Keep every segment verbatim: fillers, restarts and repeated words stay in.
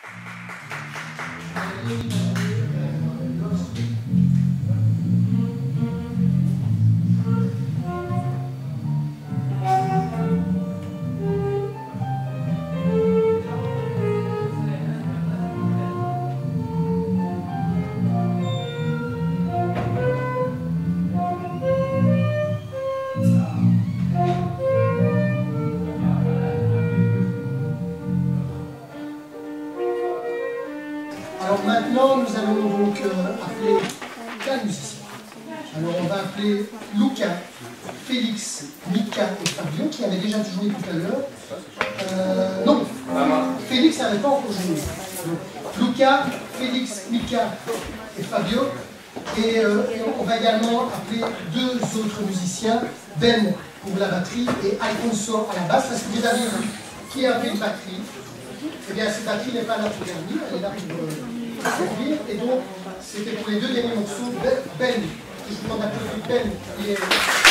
Maintenant, nous allons donc euh, appeler quatre musiciens. Alors, on va appeler Luca, Félix, Mika et Fabio, qui avaient déjà joué tout à l'heure. Euh, non, Félix n'avait pas encore joué. Donc, Luca, Félix, Mika et Fabio. Et, euh, et on va également appeler deux autres musiciens, Ben pour la batterie et Alfonso à la basse, parce que vous avez vu qui avait une batterie. Eh bien, cette batterie n'est pas là pour dernier, elle est là pour euh, servir. Et donc, c'était pour les deux derniers morceaux. Ben, ben je vous demande d'applaudir Ben. Il est...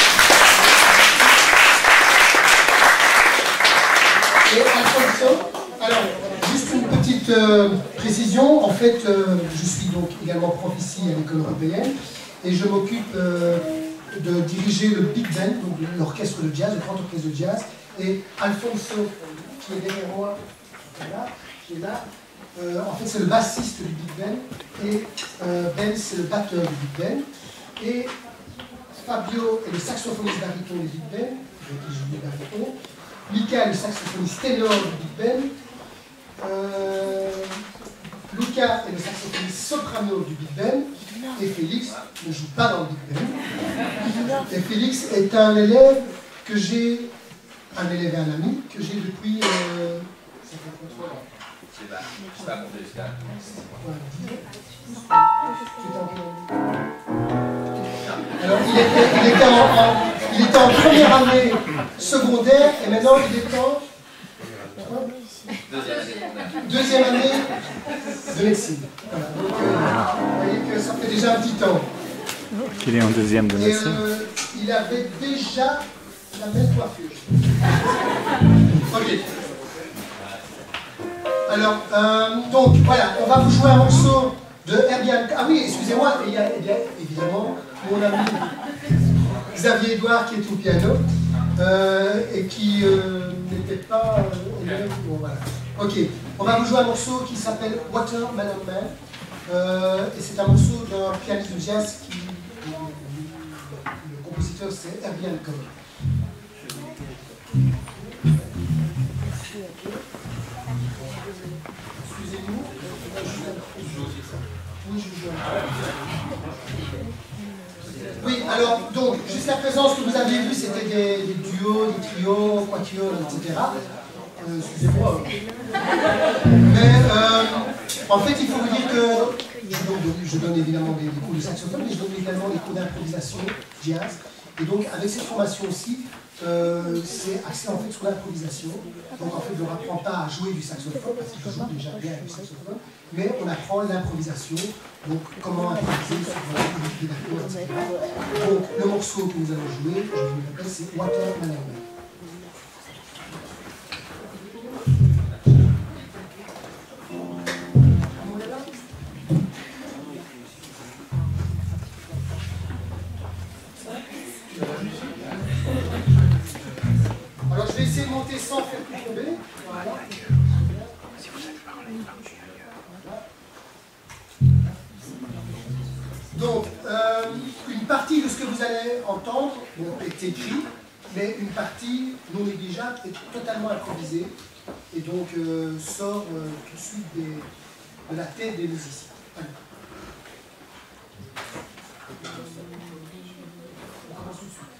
Et Alfonso. Alors, juste une petite euh, précision. En fait, euh, je suis donc également prof ici à l'école européenne. Et je m'occupe euh, de diriger le Big Band, donc l'orchestre de jazz, le grand orchestre de jazz. Et Alfonso, qui est derrière moi, là, qui est là, euh, en fait c'est le bassiste du Big Band et euh, Ben c'est le batteur du Big Band et Fabio est le saxophoniste baryton du Big Band, avec qui je joue baryton, Mika est le saxophoniste ténor du Big Band, euh, Luca est le saxophoniste soprano du Big Band et Félix ne joue pas dans le Big Band. Et Félix est un élève que j'ai, un élève et un ami que j'ai depuis euh, C'est pas monté jusqu'à. Alors, il était, il, était en, en, il était en première année secondaire et maintenant il est en deuxième année de médecine. Voilà, donc, euh, vous voyez que ça fait déjà un petit temps. Qu'il est en deuxième de médecine. Et euh, il avait déjà la même coiffure. Ok. Alors, euh, donc voilà, on va vous jouer un morceau de Herbie. Ah oui, excusez-moi, il y a, il y a évidemment mon ami Xavier Edouard qui est au piano euh, et qui euh, n'était pas euh, élève. Bon, voilà. Ok, on va vous jouer un morceau qui s'appelle Watermelon Man euh, et c'est un morceau d'un pianiste de jazz qui. Le compositeur c'est Herbie Hancock. Excusez-nous. Oui, je joue. Oui, alors, donc, jusqu'à présent, ce que vous avez vu, c'était des, des duos, des trios, quatuors, et cetera. Euh, Excusez-moi. Mais, euh, en fait, il faut vous dire que je donne, je donne évidemment des, des cours de saxophone, mais je donne également des cours d'improvisation jazz. Et donc, avec cette formation aussi, euh, c'est axé en fait sur l'improvisation. Donc, en fait, on n'apprend pas à jouer du saxophone, parce que je joue déjà bien du saxophone, mais on apprend l'improvisation, donc comment improviser sur des accords, et cetera. Donc, le morceau que nous allons jouer, je vous le rappelle, c'est Watermelon Man. Alors je vais essayer de monter sans faire tout tomber. Voilà. Donc, euh, une partie de ce que vous allez entendre bon, est écrit, mais une partie non négligeable est totalement improvisée et donc euh, sort euh, tout de suite des, de la tête des musiciens. Allez. On commence tout de suite.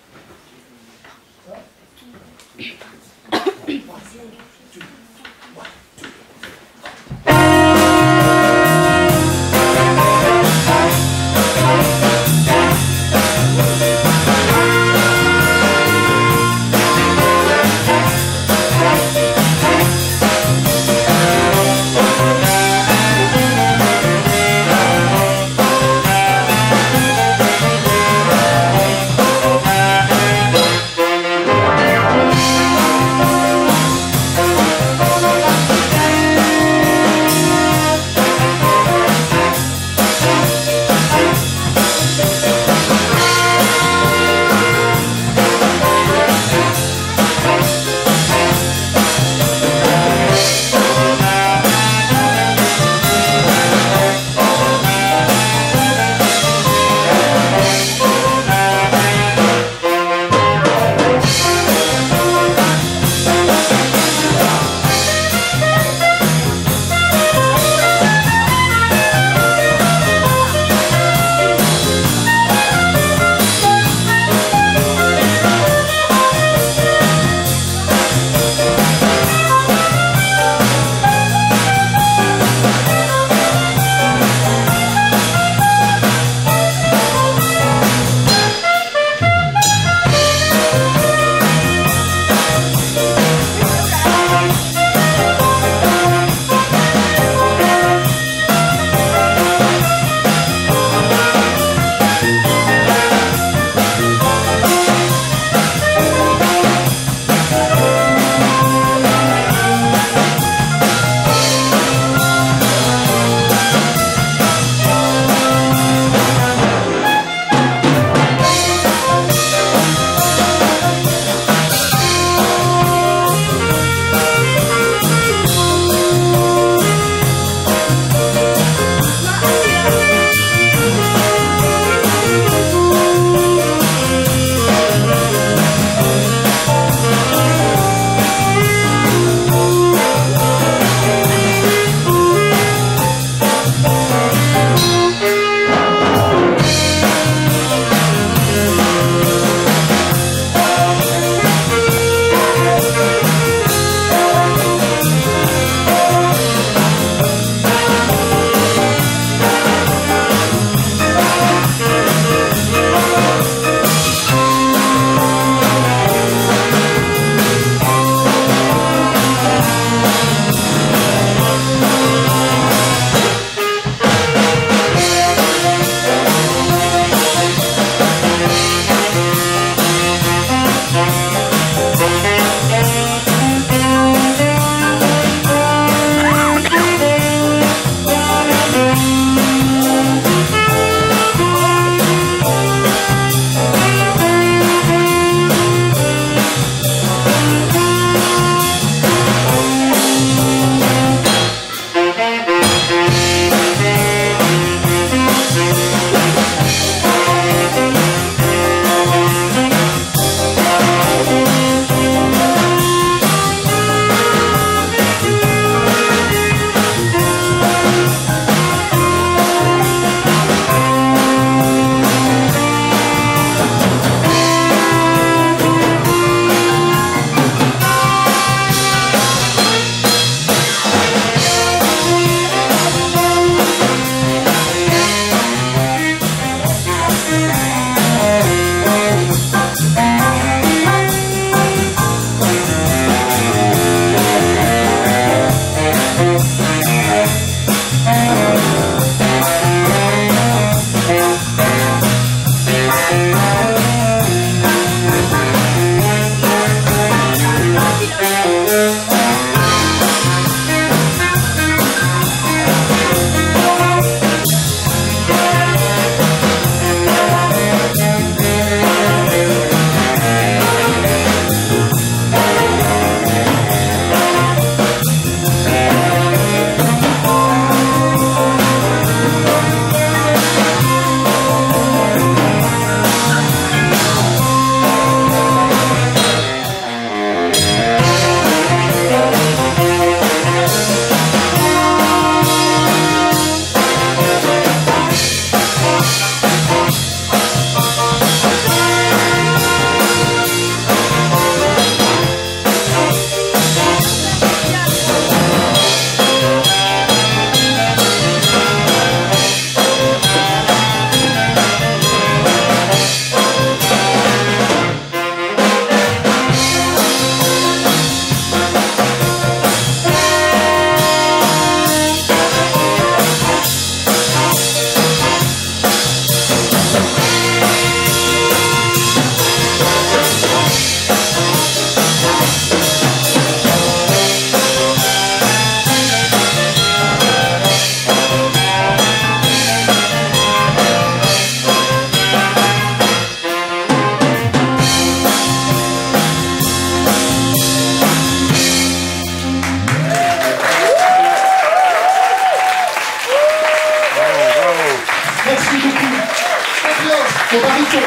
baston.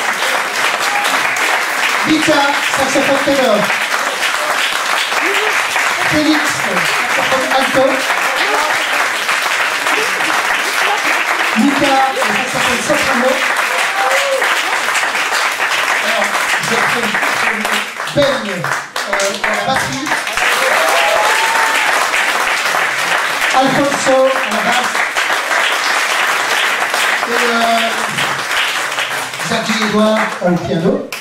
Vita, saxophone ténor. Félix, saxophone alto. Mika, saxophone soprano. Alors, je vais Ben euh, à la batterie. Alfonso à la basse. Et euh, Jackie Edouard au piano.